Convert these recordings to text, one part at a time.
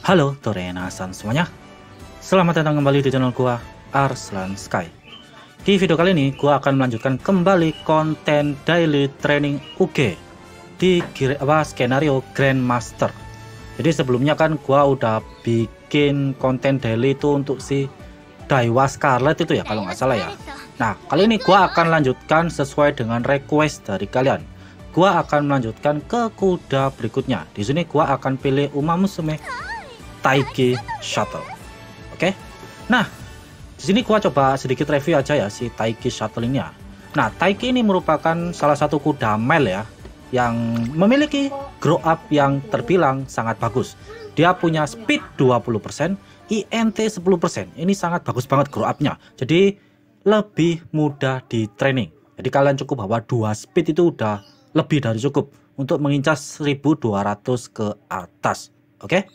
Halo Torena-san semuanya, selamat datang kembali di channel gua Arslan Sky. Di video kali ini gua akan melanjutkan kembali konten daily training UG di skenario Grandmaster. Jadi sebelumnya kan gua udah bikin konten daily itu untuk si Daiwa Scarlet itu ya kalau nggak salah ya. Nah kali ini gua akan lanjutkan sesuai dengan request dari kalian. Gua akan melanjutkan ke kuda berikutnya. Di sini gua akan pilih Uma Musume Taiki Shuttle. Oke. Nah, di sini gua coba sedikit review aja ya si Taiki Shuttle ini ya. Nah, Taiki ini merupakan salah satu kuda male ya yang memiliki grow up yang terbilang sangat bagus. Dia punya speed 20%, INT 10%. Ini sangat bagus banget grow up-nya. Jadi lebih mudah di training. Jadi kalian cukup bawa 2 speed itu udah lebih dari cukup untuk mengincar 1200 ke atas. Oke.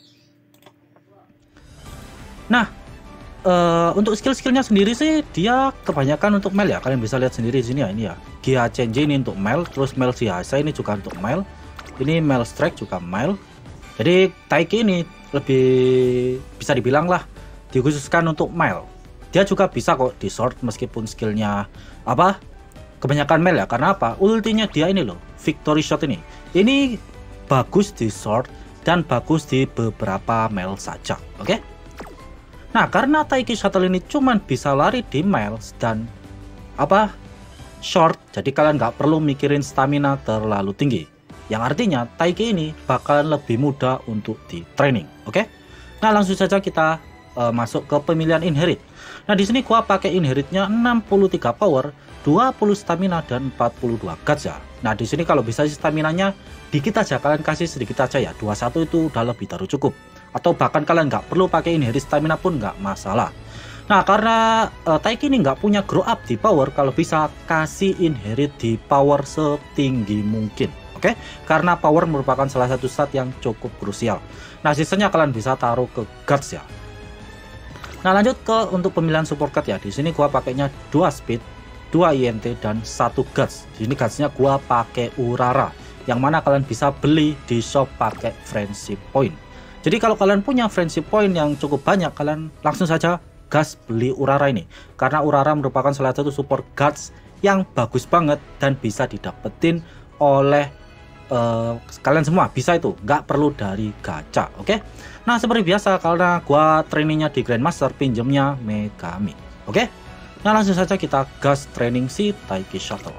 Nah, untuk skill-skillnya sendiri sih dia kebanyakan untuk male ya. Kalian bisa lihat sendiri di sini ya, ini ya. Gia Chenji ini untuk male, terus Mel Siasa ini juga untuk male. Ini Mel Strike juga male. Jadi Taiki ini lebih bisa dibilang lah dikhususkan untuk male. Dia juga bisa kok di sword meskipun skillnya apa? Kebanyakan male ya. Karena apa? Ultinya dia ini loh, Victory Shot ini. Ini bagus di sword dan bagus di beberapa male saja. Oke? Nah, karena Taiki Shuttle ini cuman bisa lari di miles dan apa short, jadi kalian nggak perlu mikirin stamina terlalu tinggi. Yang artinya Taiki ini bakalan lebih mudah untuk di training. Oke? Nah, langsung saja kita masuk ke pemilihan inherit. Nah, di sini gua pakai inheritnya 63 power, 20 stamina dan 42 guts ya. Nah, di sini kalau bisa staminanya dikit aja, kalian kasih sedikit aja ya. 21 itu udah lebih dari cukup. Atau bahkan kalian nggak perlu pakai inherit stamina pun nggak masalah. Nah, karena Taiki ini nggak punya grow up di power, kalau bisa kasih inherit di power setinggi mungkin. Oke? Karena power merupakan salah satu stat yang cukup krusial. Nah, sisanya kalian bisa taruh ke guts ya. Nah, lanjut ke untuk pemilihan support card ya. Di sini gua pakainya 2 speed, 2 INT dan 1 guts. Di sini gutsnya gua pakai Urara, yang mana kalian bisa beli di shop pakai friendship point. Jadi kalau kalian punya friendship point yang cukup banyak, kalian langsung saja gas beli Urara ini. Karena Urara merupakan salah satu support guts yang bagus banget dan bisa didapetin oleh kalian semua. Bisa itu, nggak perlu dari gacha. Oke? Nah, seperti biasa karena gua trainingnya di Grandmaster, pinjemnya Megami. Oke? Nah, langsung saja kita gas training si Taiki Shuttle.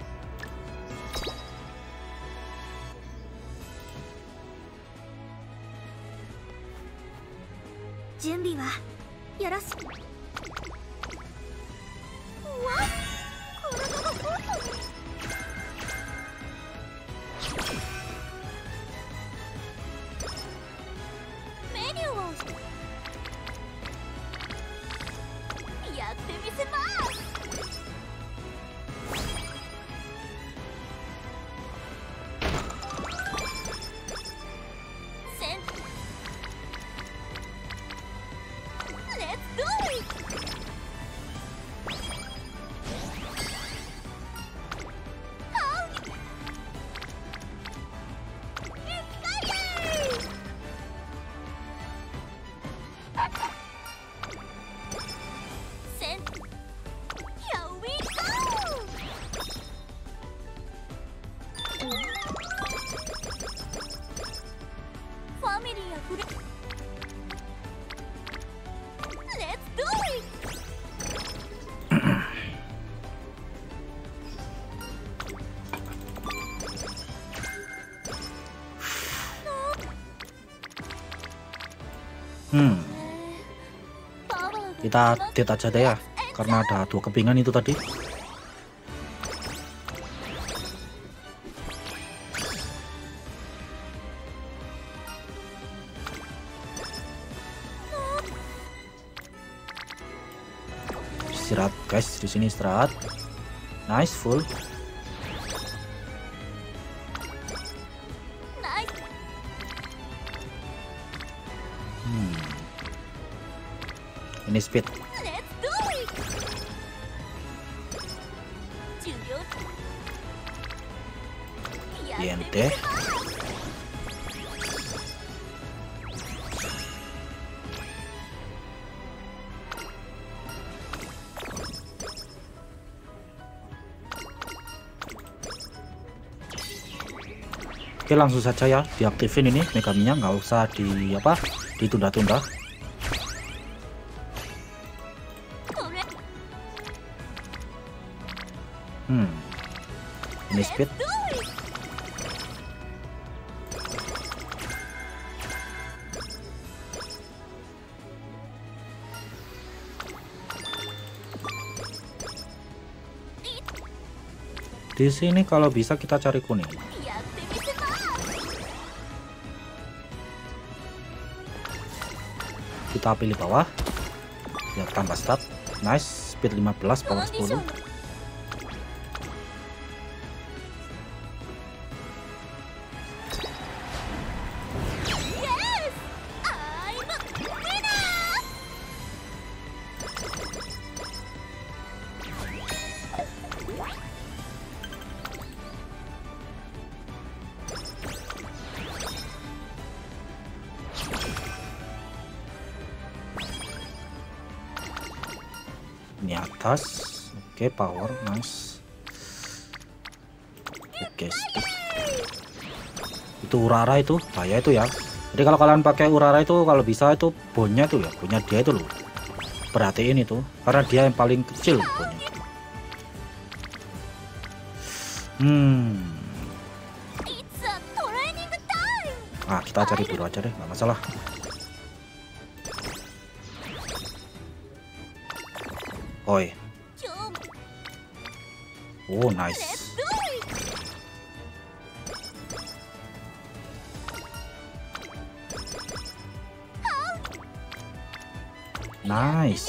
Kita dead aja deh ya, karena ada 2 kepingan itu tadi. Istirahat guys, di sini istirahat. Nice, full. Ini speed. INT. Oke, langsung saja ya diaktifin ini Megaminya, nggak usah ditunda-tunda. Ini speed. Di sini kalau bisa kita cari kuning. Kita pilih bawah. Ya, tambah stat. Nice, speed 15, power 10. Ini atas. Oke, power, nice. Oke, speed. Itu Urara itu bahaya itu ya. Jadi kalau kalian pakai Urara itu kalau bisa itu bonnya tuh ya, punya dia itu loh, perhatiin itu karena dia yang paling kecil bonnya. Nah, kita cari biru aja deh, nggak masalah. Oi. Oh, nice. Nice.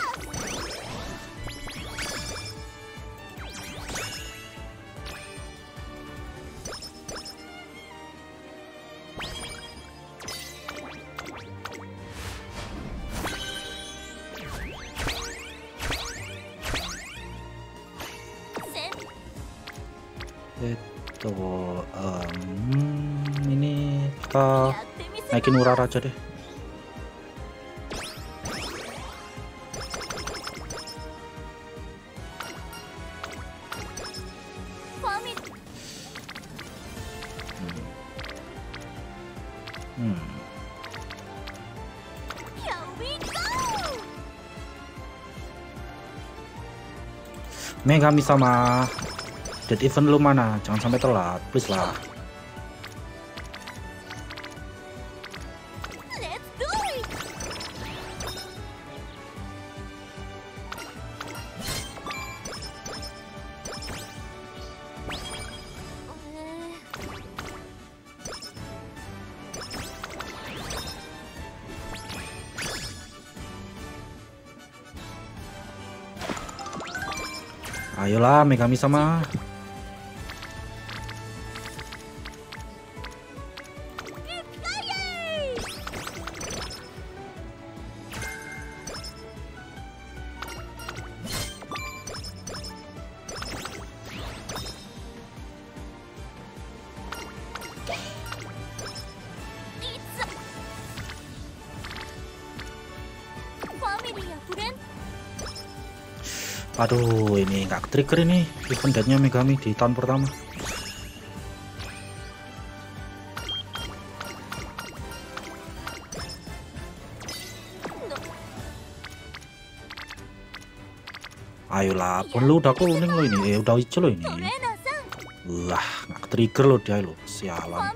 Itu ini kita naikin Urara aja deh. Megami sama dead event lu mana? Jangan sampai telat, please lah. Ayolah Megami sama. Aduh, ini nggak trigger ini event deadnya Megami di tahun pertama. Ayolah, pun lu udah kuning lo ini, udah hijau lo ini. Wah, nggak trigger lo dia lo, sialan.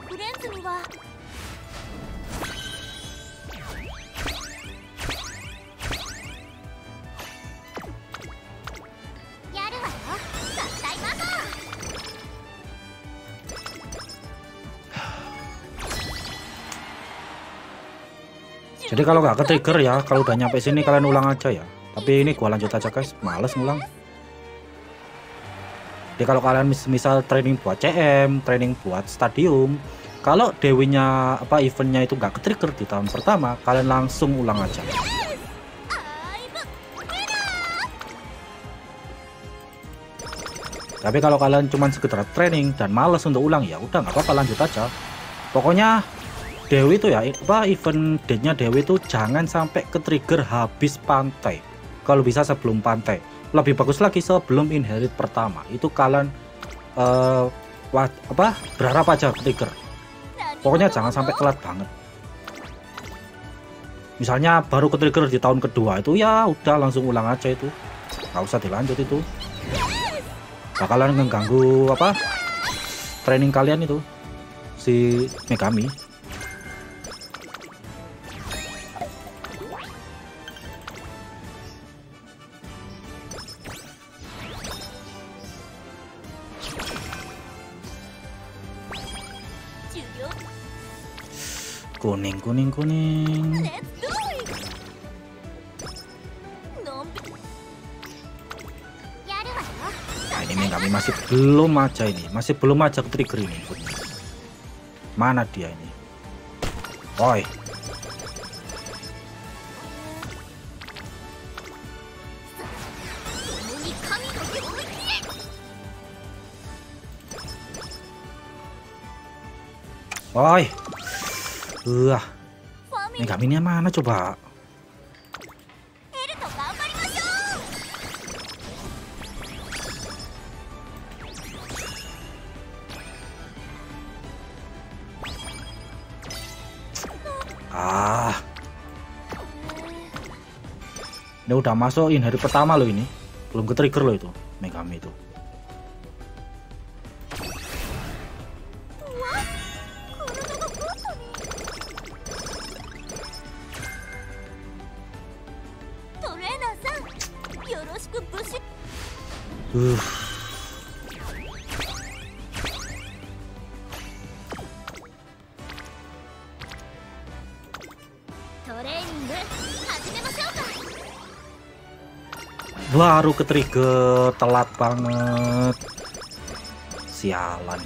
Jadi kalau nggak ke trigger ya, kalau udah nyampe sini kalian ulang aja ya. Tapi ini gua lanjut aja guys, males ngulang. Jadi kalau kalian misal training buat CM, training buat stadium, kalau dewinya eventnya itu nggak ke trigger di tahun pertama, kalian langsung ulang aja. Tapi kalau kalian cuma sekedar training dan males untuk ulang, ya udah nggak apa-apa, lanjut aja. Pokoknya Dewi itu ya, event deadnya Dewi itu jangan sampai ke trigger habis pantai. Kalau bisa sebelum pantai. Lebih bagus lagi sebelum inherit pertama. Itu kalian berharap aja ke trigger. Pokoknya jangan sampai telat banget. Misalnya baru ke trigger di tahun kedua itu ya udah langsung ulang aja itu, nggak usah dilanjut itu. Bakalan mengganggu training kalian itu si Megami. Kuning. Nah, ini Megami masih belum aja ke trigger ini. Mana dia ini? Woi. Woi. Megaminya mana coba? Ini udah masukin hari pertama loh ini. Belum ke trigger loh itu Megami itu. Baru ke trigger, telat banget. Sialan.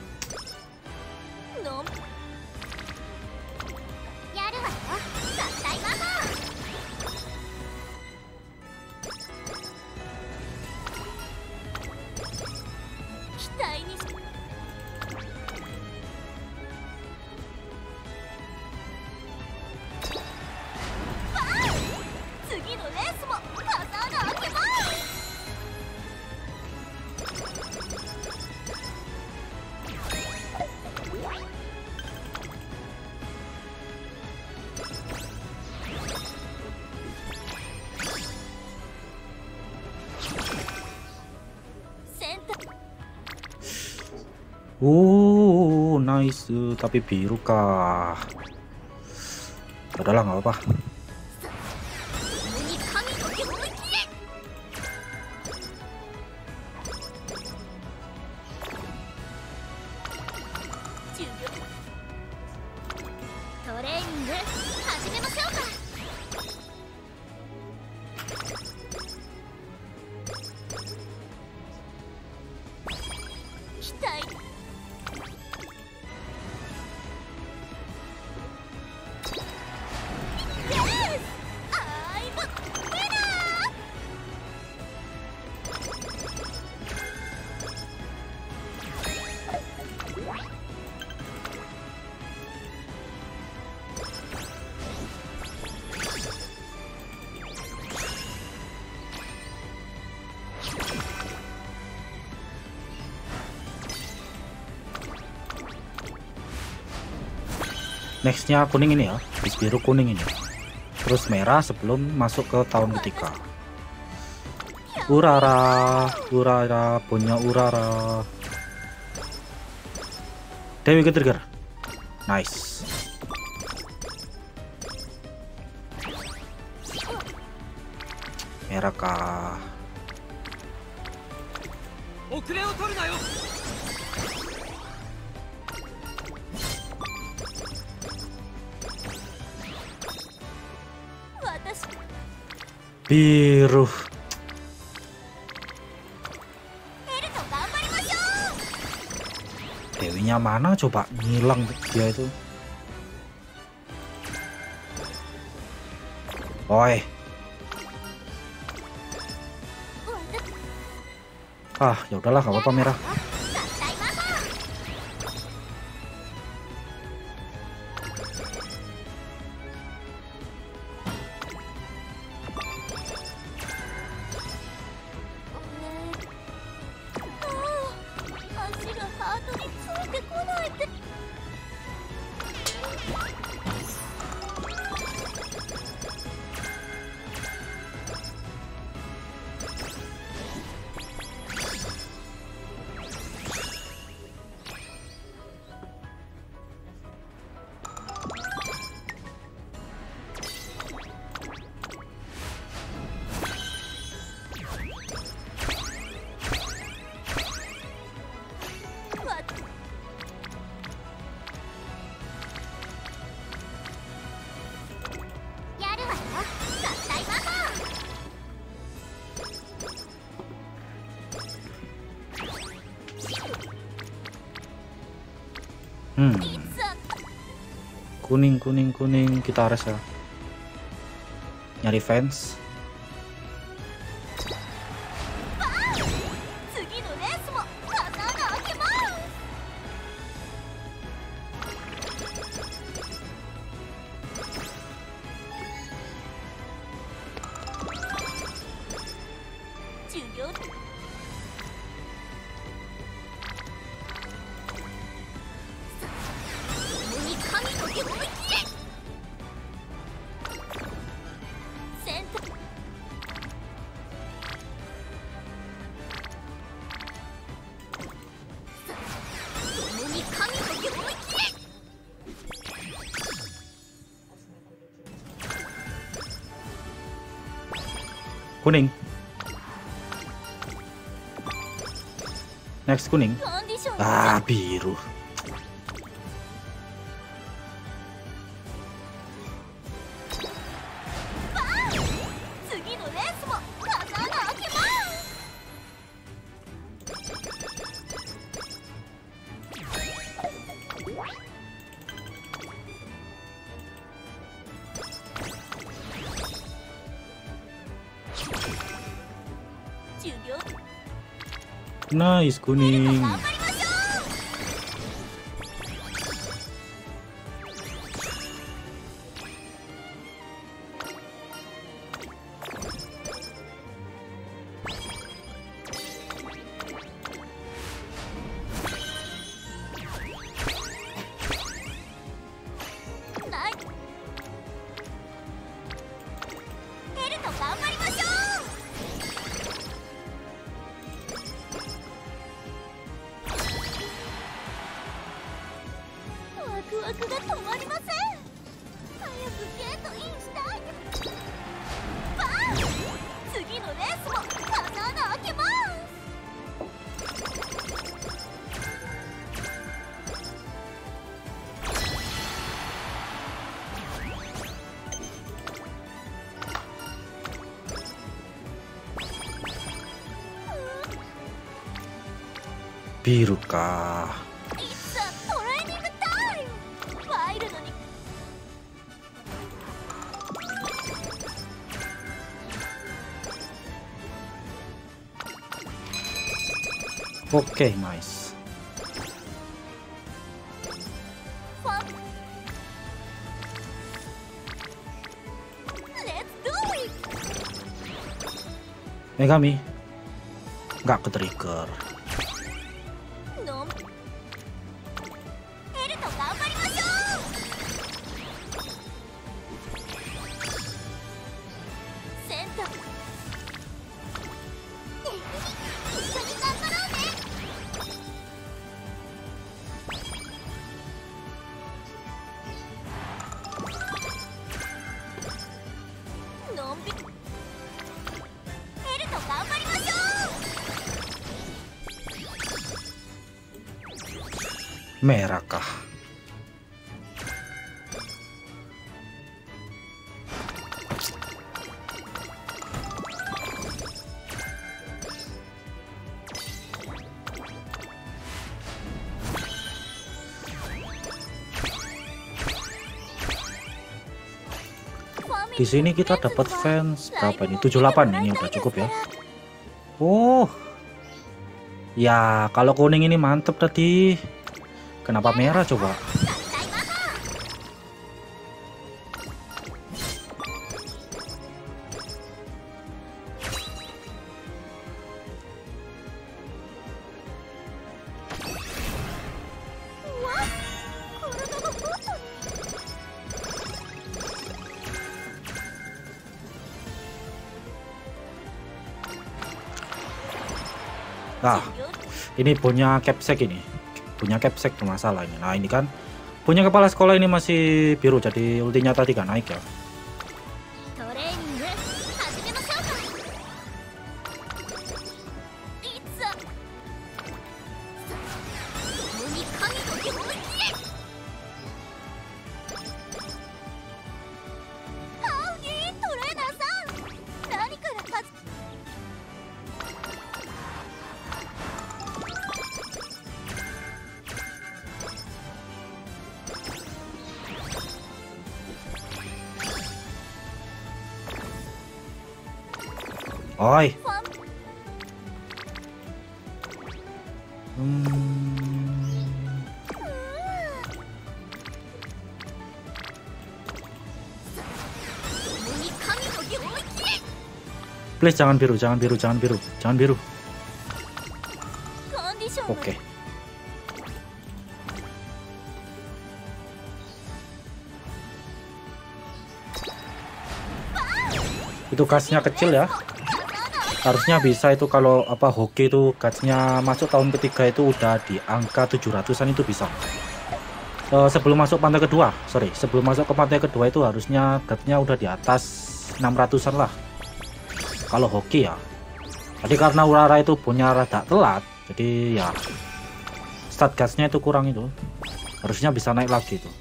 Nice, tapi biru kah? Udahlah, nggak apa-apa. Nextnya kuning ini ya, biru kuning ini, terus merah sebelum masuk ke tahun ketiga. Urara punya Urara. Dewi ke trigger, nice. Merah kah? Biru. Dewinya mana coba, ngilang dia itu. Oi. Ya udahlah, gak apa-apa merah. Kuning kita res ya. Nyari fans. Kuning. Next kuning. Ah, biru. Nice kuning. Biru kah? Oke, nice. Megami nggak ke trigger. Merah kah? Di sini kita dapat fans berapa ini? 78, ini udah cukup ya. Oh. Ya, kalau kuning ini mantep tadi. Kenapa merah coba? Nah, ini punya capsek ini. Punya capsek bermasalah ini. Nah, ini kan punya kepala sekolah ini masih biru, jadi ultinya tadi kan naik ya. Oi. Please jangan biru, jangan biru, jangan biru, jangan biru. Oke. Itu gasnya kecil ya. Harusnya bisa itu kalau apa hoki itu gasnya masuk tahun ketiga itu udah di angka 700-an itu bisa. Sebelum masuk pantai kedua, sebelum masuk ke pantai kedua itu harusnya gasnya udah di atas 600-an lah. Kalau hoki ya. Jadi karena Urara itu punya rada telat, jadi ya stat gasnya itu kurang itu. Harusnya bisa naik lagi tuh.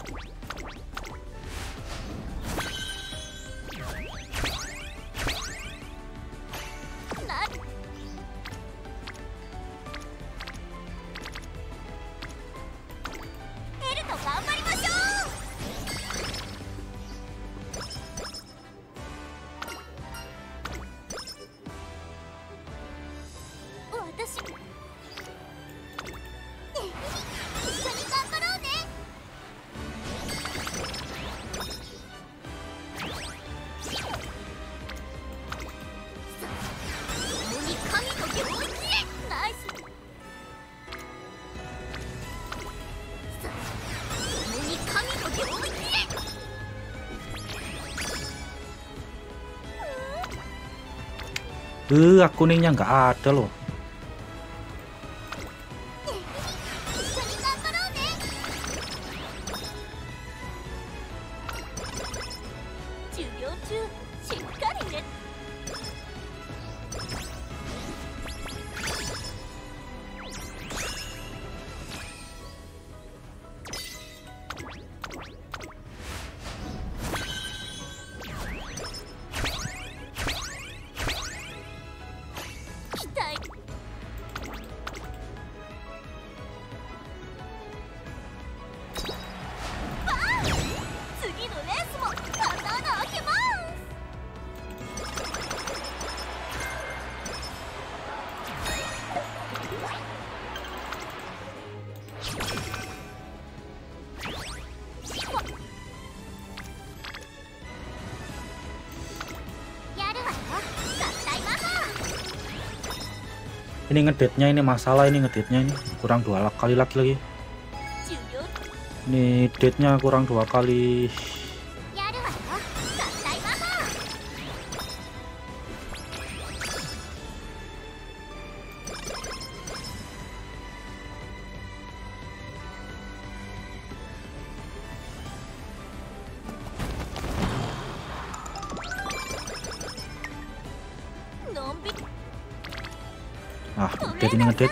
Kuningnya nggak ada loh. Ini ngedetnya ini masalah, ini ngedetnya ini kurang 2 kali lagi. Ini date-nya kurang 2 kali. Ah, ngedate ini ngedate.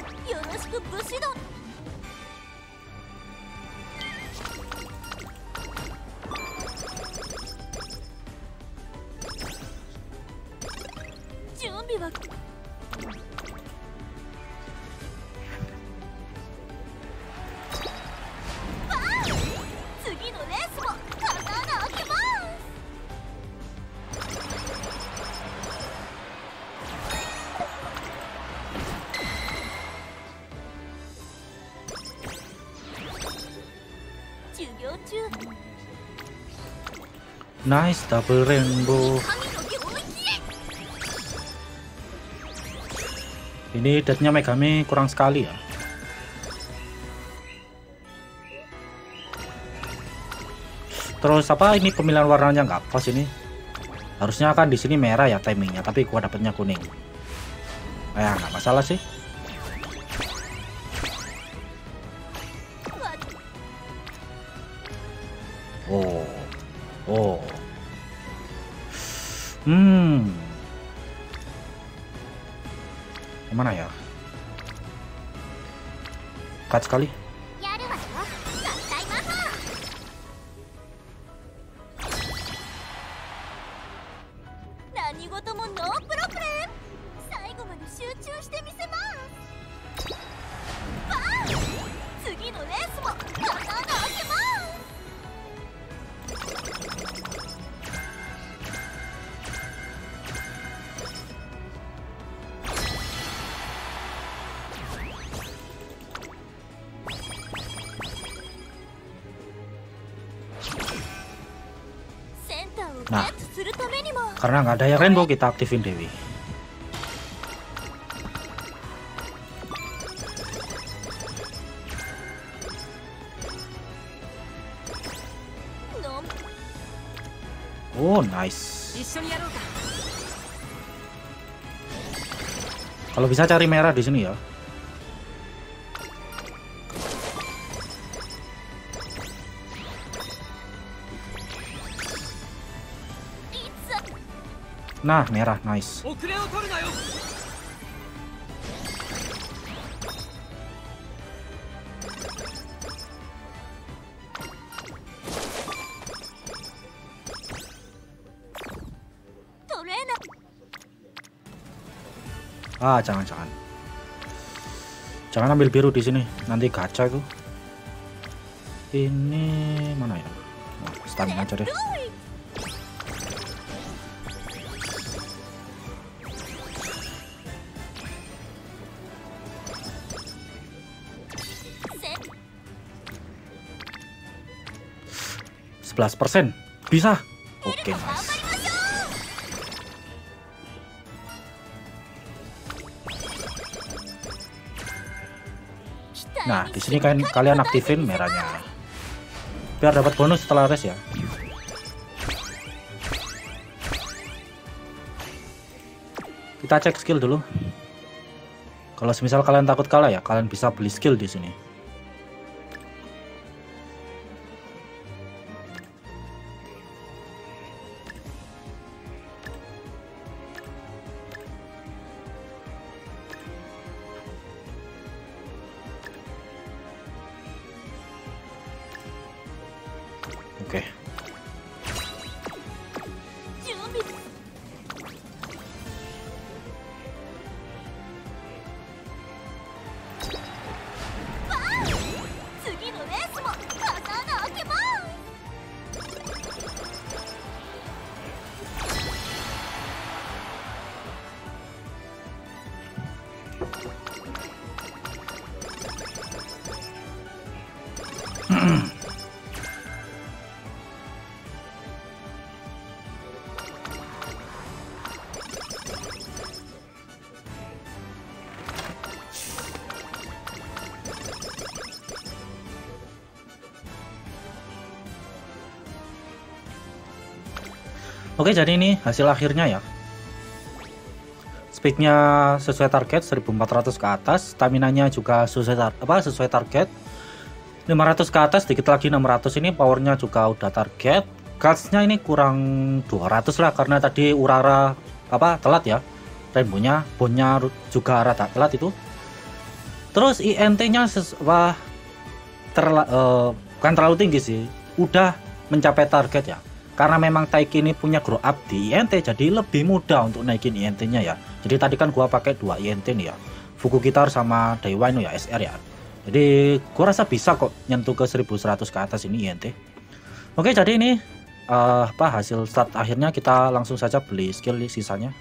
Nice double rainbow. Ini date-nya Megami kurang sekali ya. Terus apa ini pemilihan warnanya nggak pas ini? Harusnya kan di sini merah ya timingnya, tapi gua dapetnya kuning. Ya nggak masalah sih. Oh. Kemana ya? Cut sekali. Nah, karena nggak ada yang rainbow, kita aktifin Dewi. Oh, nice. Kalau bisa cari merah di sini ya. Nah, merah, nice. Ah, jangan. Jangan ambil biru di sini, nanti gacha itu. Ini mana ya? Nah, stamina aja deh. %11 bisa. Oke, nice. Nah, di sini kan kalian aktifin merahnya biar dapat bonus setelah res ya. Kita cek skill dulu. Kalau semisal kalian takut kalah ya, kalian bisa beli skill di sini. Oke. Oke, jadi ini hasil akhirnya ya. Speednya sesuai target 1400 ke atas, staminanya juga sesuai target 500 ke atas, dikit lagi 600. Ini powernya juga udah target. Guardsnya ini kurang 200 lah, karena tadi Urara telat ya. Rainbow-nya, bonnya juga rada telat itu. Terus INT-nya bukan terlalu tinggi sih, udah mencapai target ya. Karena memang Taiki ini punya grow up di INT, jadi lebih mudah untuk naikin INT-nya ya. Jadi tadi kan gua pakai 2 INT nih ya, Fuku Gitar sama Daiwaino ya, SR ya. Jadi gua rasa bisa kok nyentuh ke 1100 ke atas ini INT. Oke, jadi ini hasil start akhirnya. Kita langsung saja beli skill sisanya.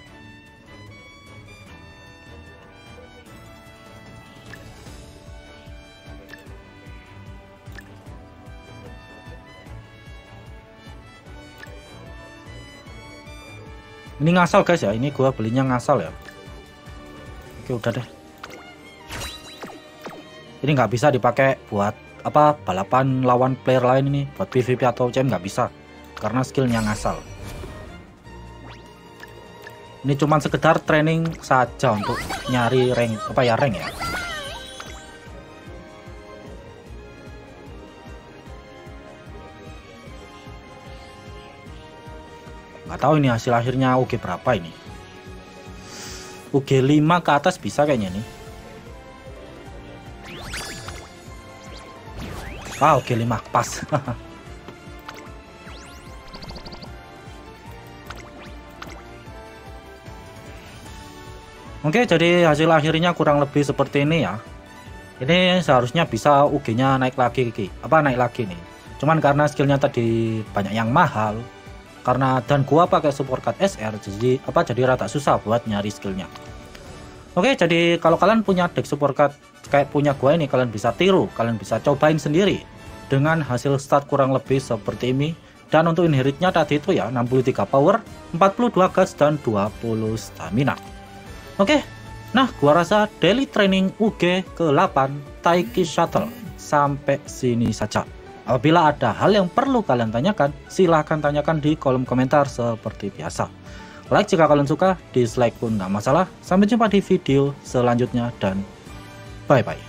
Ini ngasal guys ya, ini gua belinya ngasal ya. Oke, udah deh. Ini nggak bisa dipakai buat balapan lawan player lain ini, buat PvP atau CM nggak bisa, karena skillnya ngasal. Ini cuman sekedar training saja untuk nyari rank rank ya. Nggak tahu ini hasil akhirnya UG berapa ini. UG 5 ke atas bisa kayaknya nih. UG 5 pas. Oke, jadi hasil akhirnya kurang lebih seperti ini ya. Ini seharusnya bisa UG-nya naik lagi nih. Cuman karena skillnya tadi banyak yang mahal, dan gua pakai support card SR, jadi rada susah buat nyari skillnya. Oke, jadi kalau kalian punya deck support card kayak punya gua ini, kalian bisa tiru, kalian bisa cobain sendiri dengan hasil start kurang lebih seperti ini Dan untuk inheritnya tadi itu ya 63 power, 42 gas, dan 20 stamina. Oke, nah gua rasa daily training UG ke-8 Taiki Shuttle sampai sini saja. Apabila ada hal yang perlu kalian tanyakan, silahkan tanyakan di kolom komentar seperti biasa. Like jika kalian suka, dislike pun nggak masalah. Sampai jumpa di video selanjutnya dan bye-bye.